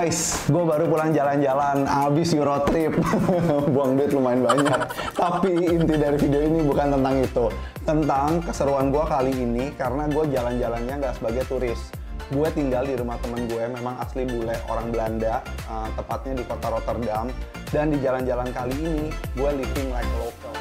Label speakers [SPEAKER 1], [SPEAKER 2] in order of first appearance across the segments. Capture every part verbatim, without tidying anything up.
[SPEAKER 1] Guys, gue baru pulang jalan-jalan, abis Euro trip, buang duit lumayan banyak. Tapi inti dari video ini bukan tentang itu, tentang keseruan gue kali ini karena gue jalan-jalannya nggak sebagai turis. Gue tinggal di rumah temen gue, memang asli bule, orang Belanda, uh, tepatnya di kota Rotterdam. Dan di jalan-jalan kali ini, gue living like a local.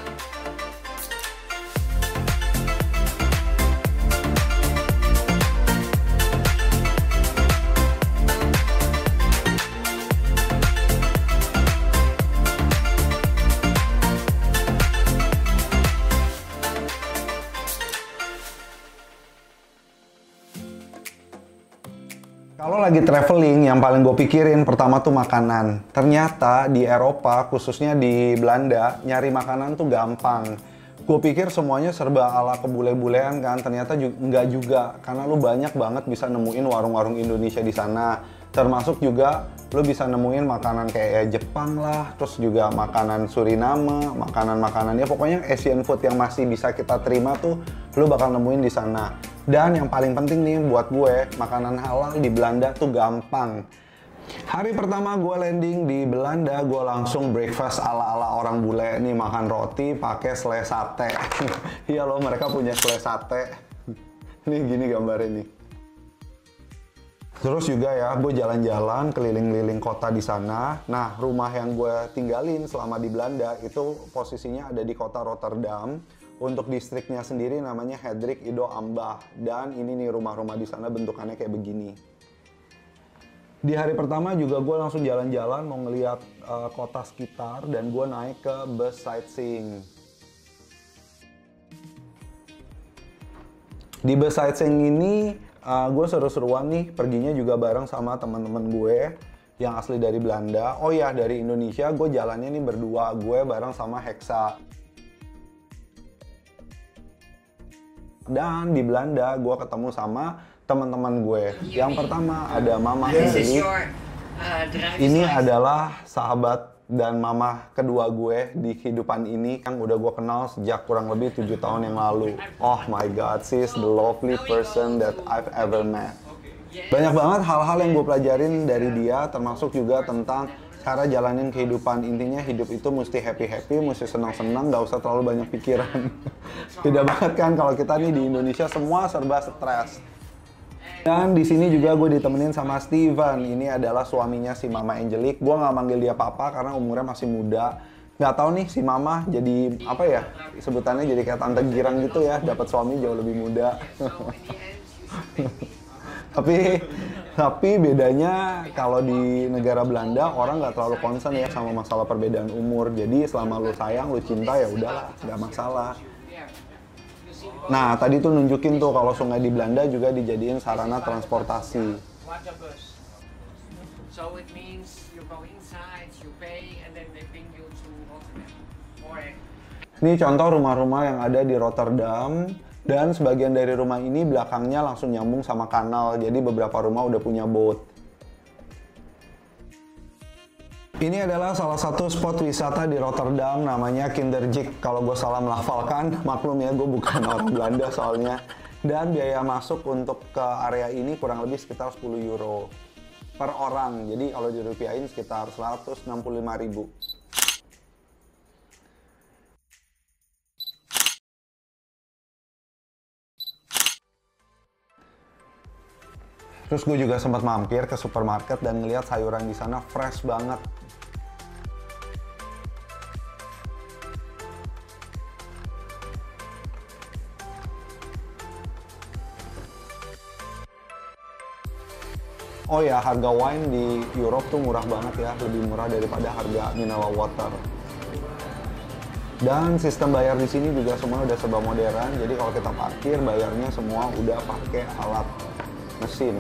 [SPEAKER 1] Kalau lagi traveling, yang paling gue pikirin pertama tuh makanan. Ternyata di Eropa, khususnya di Belanda, nyari makanan tuh gampang. Gue pikir semuanya serba ala kebule-bulean kan, ternyata ju nggak juga. Karena lu banyak banget bisa nemuin warung-warung Indonesia di sana. Termasuk juga lu bisa nemuin makanan kayak Jepang lah, terus juga makanan Suriname, makanan-makanan ya pokoknya Asian food yang masih bisa kita terima tuh lu bakal nemuin di sana. Dan yang paling penting nih buat gue, makanan halal di Belanda tuh gampang. Hari pertama gue landing di Belanda, gue langsung breakfast ala-ala orang bule nih, makan roti pakai selai sate. Iya loh, mereka punya selai sate. Nih gini gambarnya nih. Terus juga ya, gue jalan-jalan keliling-keliling kota di sana. Nah, rumah yang gue tinggalin selama di Belanda itu posisinya ada di kota Rotterdam. Untuk distriknya sendiri namanya Hendrik Ido Ambach. Dan ini nih rumah-rumah di sana bentukannya kayak begini. Di hari pertama juga gue langsung jalan-jalan mau ngeliat uh, kota sekitar dan gue naik ke bus sightseeing. Di bus sightseeing ini uh, gue seru-seruan nih, perginya juga bareng sama teman-teman gue yang asli dari Belanda. Oh ya, dari Indonesia gue jalannya nih berdua, gue bareng sama Hexa. Dan di Belanda gue ketemu sama teman-teman gue. Yang pertama ada Mama Angelique. Ini adalah sahabat dan mama kedua gue di kehidupan ini yang udah gue kenal sejak kurang lebih tujuh tahun yang lalu. Oh my god, she's the lovely person that I've ever met. Banyak banget hal-hal yang gue pelajarin dari dia, termasuk juga tentang cara jalanin kehidupan. Intinya hidup itu mesti happy-happy, mesti senang-senang, gak usah terlalu banyak pikiran. Beda banget kan kalau kita nih di Indonesia semua serba stres. Dan di sini juga gue ditemenin sama Steven. Ini adalah suaminya si Mama Angelique. Gue nggak manggil dia papa karena umurnya masih muda. Nggak tahu nih si Mama jadi apa ya, sebutannya jadi kayak tante girang gitu ya, dapat suami jauh lebih muda. tapi tapi bedanya kalau di negara Belanda orang nggak terlalu concern ya sama masalah perbedaan umur. Jadi selama lu sayang, lu cinta ya udahlah, nggak masalah. Nah, tadi tuh nunjukin tuh kalau sungai di Belanda juga dijadiin sarana transportasi. Ini contoh rumah-rumah yang ada di Rotterdam. Dan sebagian dari rumah ini belakangnya langsung nyambung sama kanal. Jadi beberapa rumah udah punya boat. Ini adalah salah satu spot wisata di Rotterdam, namanya Kinderjik. Kalau gue salah melafalkan, maklum ya, gue bukan orang Belanda soalnya. Dan biaya masuk untuk ke area ini kurang lebih sekitar sepuluh euro per orang. Jadi kalau dirupiahin sekitar seratus enam puluh lima ribu. Terus gue juga sempat mampir ke supermarket dan ngeliat sayuran di sana fresh banget. Oh ya, harga wine di Europe tuh murah banget ya, lebih murah daripada harga mineral water. Dan sistem bayar di sini juga semua udah serba modern, jadi kalau kita parkir bayarnya semua udah pakai alat mesin.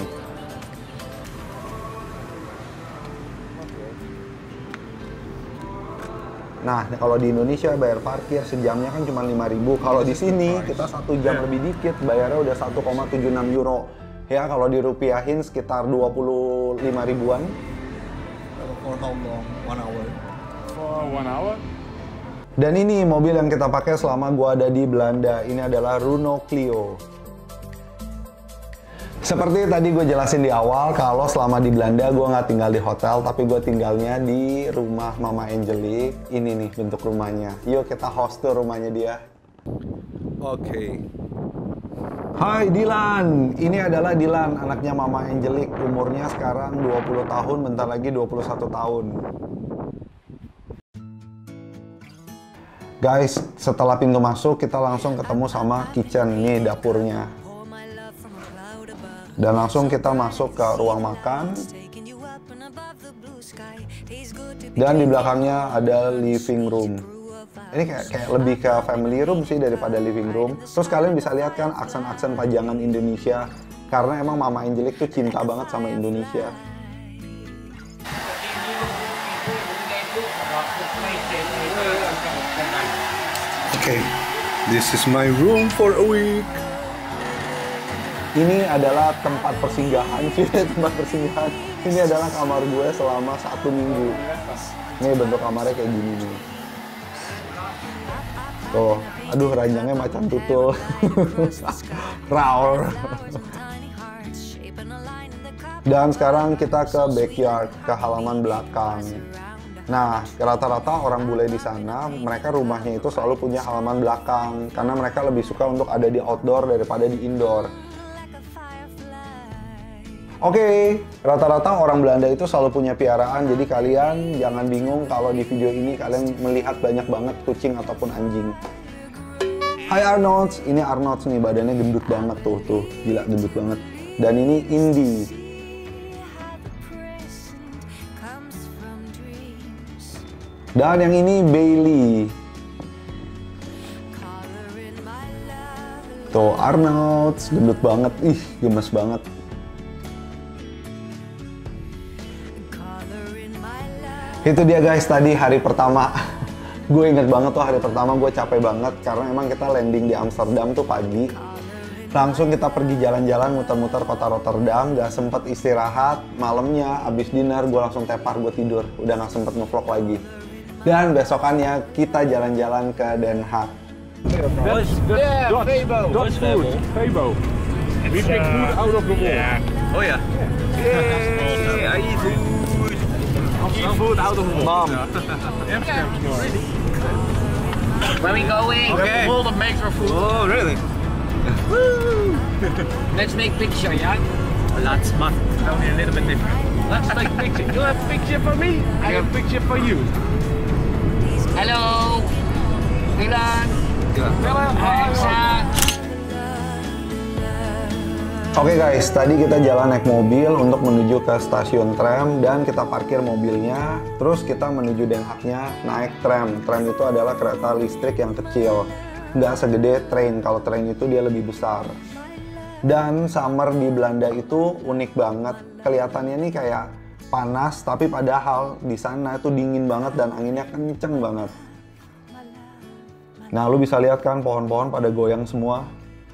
[SPEAKER 1] Nah, kalau di Indonesia bayar parkir sejamnya kan cuma lima ribu. Kalau di sini kita satu jam lebih dikit, bayarnya udah satu koma tujuh enam euro. Ya, kalau dirupiahin sekitar dua puluh lima ribuan.
[SPEAKER 2] For how long? One hour?
[SPEAKER 3] For one hour?
[SPEAKER 1] Dan ini mobil yang kita pakai selama gua ada di Belanda. Ini adalah Renault Clio. Seperti tadi gue jelasin di awal, kalau selama di Belanda gue nggak tinggal di hotel, tapi gue tinggalnya di rumah Mama Angelique. Ini nih bentuk rumahnya. Yuk kita host tuh rumahnya dia.
[SPEAKER 2] Oke. Okay.
[SPEAKER 1] Hai Dilan, ini adalah Dilan, anaknya Mama Angelique. Umurnya sekarang dua puluh tahun, bentar lagi dua puluh satu tahun. Guys, setelah pintu masuk, kita langsung ketemu sama kitchen. Nih dapurnya. Dan langsung kita masuk ke ruang makan. Dan di belakangnya ada living room. Ini kayak, kayak lebih ke family room sih daripada living room. Terus kalian bisa lihat kan aksen-aksen pajangan Indonesia. Karena emang Mama Angelique tuh cinta banget sama Indonesia.
[SPEAKER 2] Okay, this is my room for a week.
[SPEAKER 1] Ini adalah tempat persinggahan, sih tempat persinggahan. Ini adalah kamar gue selama satu minggu. Ini bentuk kamarnya kayak gini nih. Tuh, aduh ranjangnya macan tutul. Raur. Dan sekarang kita ke backyard, ke halaman belakang. Nah, rata-rata orang bule di sana, mereka rumahnya itu selalu punya halaman belakang. Karena mereka lebih suka untuk ada di outdoor daripada di indoor. Oke, okay, rata-rata orang Belanda itu selalu punya piaraan. Jadi kalian jangan bingung kalau di video ini kalian melihat banyak banget kucing ataupun anjing. Hai Arnold, ini Arnold nih, badannya gendut banget tuh, tuh. Gila, gendut banget. Dan ini Indy. Dan yang ini Bailey. Tuh Arnold, gendut banget. Ih, gemes banget. Itu dia guys, tadi hari pertama. Gue inget banget tuh hari pertama gue capek banget. Karena emang kita landing di Amsterdam tuh pagi. Langsung kita pergi jalan-jalan muter-muter kota Rotterdam. Gak sempet istirahat. Malamnya abis dinner gue langsung tepar, gue tidur. Udah gak sempet ngevlog lagi. Dan besokannya kita jalan-jalan ke Den Haag.
[SPEAKER 3] That's, that's
[SPEAKER 4] Yeah,
[SPEAKER 3] Dutch,
[SPEAKER 4] Febo.
[SPEAKER 3] Dutch food. Febo. We take food out of the wall.
[SPEAKER 4] Yeah. Oh yeah. Yay, I eat food. Eat food out of the wall.
[SPEAKER 1] Mom.
[SPEAKER 4] Where we going?
[SPEAKER 3] Okay.
[SPEAKER 4] The wall that makes our food.
[SPEAKER 3] Oh, really?
[SPEAKER 4] Woo! Let's make picture, yeah?
[SPEAKER 3] That's must only a little bit different. Let's take picture. You have a picture for me. I have a picture for you.
[SPEAKER 4] Hello. Dylan.
[SPEAKER 3] Hello.
[SPEAKER 4] Elsa.
[SPEAKER 1] Oke guys, tadi kita jalan naik mobil untuk menuju ke stasiun tram dan kita parkir mobilnya. Terus kita menuju Den Haag-nya naik tram. Tram itu adalah kereta listrik yang kecil. Nggak segede train, kalau train itu dia lebih besar. Dan summer di Belanda itu unik banget. Kelihatannya nih kayak panas, tapi padahal di sana itu dingin banget dan anginnya kenceng banget. Nah, lu bisa lihat kan pohon-pohon pada goyang semua.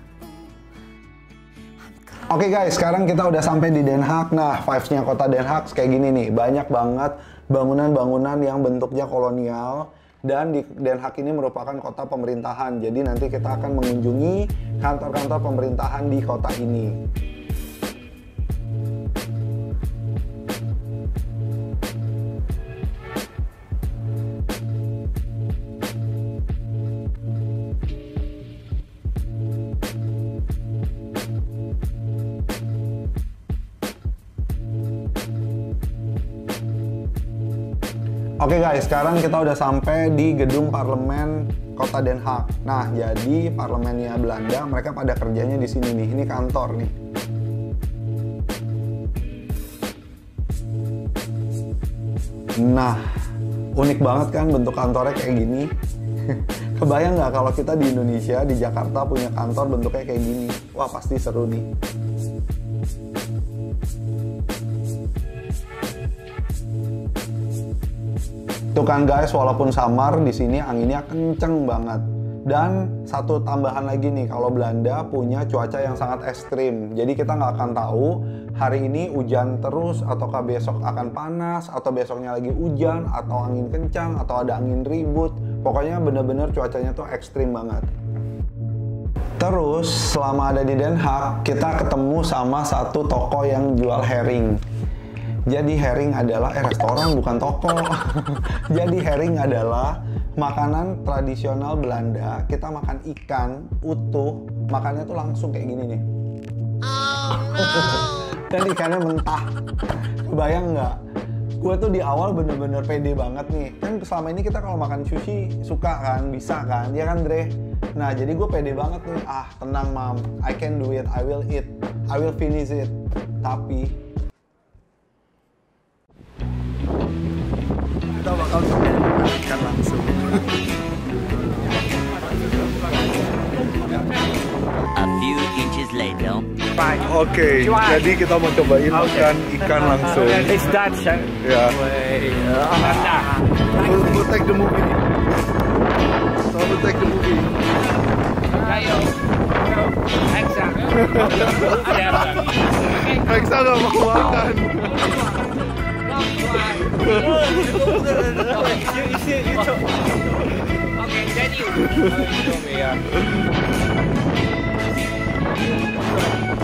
[SPEAKER 1] Oke okay guys, sekarang kita udah sampai di Den Haag. Nah, vibes-nya kota Den Haag kayak gini nih. Banyak banget bangunan-bangunan yang bentuknya kolonial. Dan di Den Haag ini merupakan kota pemerintahan. Jadi nanti kita akan mengunjungi kantor-kantor pemerintahan di kota ini. Oke okay guys, sekarang kita udah sampai di gedung parlemen kota Den Haag. Nah, jadi parlemennya Belanda, mereka pada kerjanya di sini nih. Ini kantor nih. Nah, unik banget kan bentuk kantornya kayak gini. Kebayang nggak kalau kita di Indonesia, di Jakarta punya kantor bentuknya kayak gini? Wah, pasti seru nih. Tuh kan guys, walaupun samar di sini anginnya kenceng banget. Dan satu tambahan lagi nih, kalau Belanda punya cuaca yang sangat ekstrim. Jadi kita nggak akan tahu hari ini hujan terus, ataukah besok akan panas, atau besoknya lagi hujan, atau angin kencang, atau ada angin ribut. Pokoknya bener-bener cuacanya tuh ekstrim banget. Terus selama ada di Den Haag, kita ketemu sama satu toko yang jual herring. Jadi herring adalah, eh restoran bukan toko. Jadi herring adalah makanan tradisional Belanda. Kita makan ikan utuh, makannya tuh langsung kayak gini nih. Oh, no. Dan ikannya mentah. Kebayang nggak? Gue tuh di awal bener-bener pede banget nih. Kan selama ini kita kalau makan sushi suka kan, bisa kan, ya kan Dre? Nah jadi gue pede banget nih. Ah tenang mam, I can do it, I will eat, I will finish it. Tapi
[SPEAKER 2] kita bakal coba ikan langsung.
[SPEAKER 5] A few inches later.
[SPEAKER 2] Oke, okay, jadi kita mau cobain makan ikan langsung.
[SPEAKER 3] It's Dutch, hè?
[SPEAKER 2] Ya.
[SPEAKER 3] Yeah.
[SPEAKER 2] We'll, we'll take the movie. So we'll take the movie.
[SPEAKER 3] Ayo. Hexa.
[SPEAKER 2] Hexa nggak mau makan.
[SPEAKER 3] Oke, jadi.